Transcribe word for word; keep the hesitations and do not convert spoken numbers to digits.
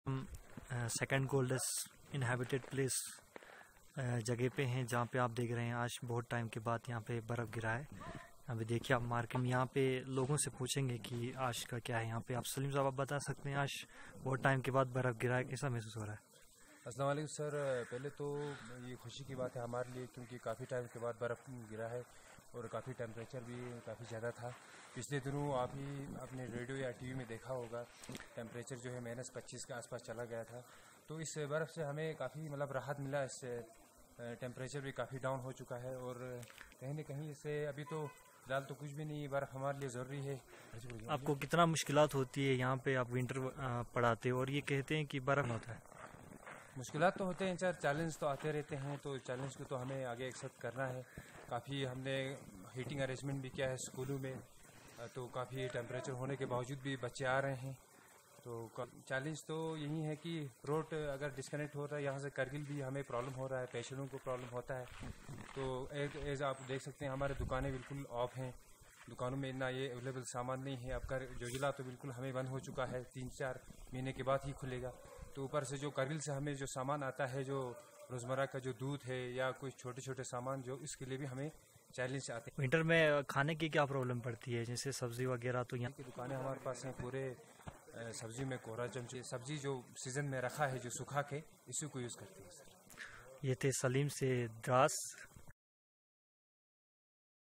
हम second coldest inhabited place जगह पे हैं, जहाँ पे आप देख रहे हैं आज बहुत टाइम के बाद यहाँ पे बर्फ़ गिरा है। अभी देखिए आप मार्केट में यहाँ पे लोगों से पूछेंगे कि आज का क्या है यहाँ पे। आप सलीम साहब आप बता सकते हैं आज बहुत टाइम के बाद बर्फ़ गिरा है, कैसा महसूस हो रहा है? अस्सलाम वालेकुम सर, पहले तो ये खुशी की बात है हमारे लिए, क्योंकि काफ़ी टाइम के बाद बर्फ़ गिरा है और काफ़ी टेम्परेचर भी काफ़ी ज़्यादा था। पिछले दिनों आप ही अपने रेडियो या टीवी में देखा होगा, टेम्परेचर जो है माइनस पच्चीस के आसपास चला गया था। तो इस बर्फ़ से हमें काफ़ी मतलब राहत मिला, इससे टेम्परेचर भी काफ़ी डाउन हो चुका है और कहीं ना कहीं इससे अभी तो फिलहाल तो कुछ भी नहीं, बर्फ़ हमारे लिए ज़रूरी है। आपको कितना मुश्किलात होती है यहाँ पे, आप विंटर पढ़ाते हो और ये कहते हैं कि बर्फ़ होता है? मुश्किलात तो होते हैं सर, चैलेंज तो आते रहते हैं, तो चैलेंज को तो हमें आगे एक्सेप्ट करना है। काफ़ी हमने हीटिंग अरेंजमेंट भी किया है स्कूलों में, तो काफ़ी टेम्परेचर होने के बावजूद भी बच्चे आ रहे हैं। तो चैलेंज तो यही है कि रोड अगर डिस्कनेक्ट हो रहा है, यहाँ से करगिल भी हमें प्रॉब्लम हो रहा है, पेशेंटों को प्रॉब्लम होता है। तो एक एज आप देख सकते हैं हमारे दुकानें बिल्कुल ऑफ हैं, दुकानों में इतना ये अवेलेबल सामान नहीं है। अब कर जोजिला तो बिल्कुल हमें बंद हो चुका है, तीन चार महीने के बाद ही खुलेगा। तो ऊपर से जो करगिल से हमें जो सामान आता है, जो रोज़मर्रा का जो दूध है या कोई छोटे छोटे सामान, जो इसके लिए भी हमें चैलेंज आते हैं। विंटर में खाने की क्या प्रॉब्लम पड़ती है, जैसे सब्ज़ी वगैरह? तो यहाँ की दुकानें हमारे पास हैं, पूरे सब्जी में कोहरा चमचे सब्जी जो सीज़न में रखा है, जो सुखा के इसी को यूज़ करते हैं सर। ये थे सलीम से द्रास।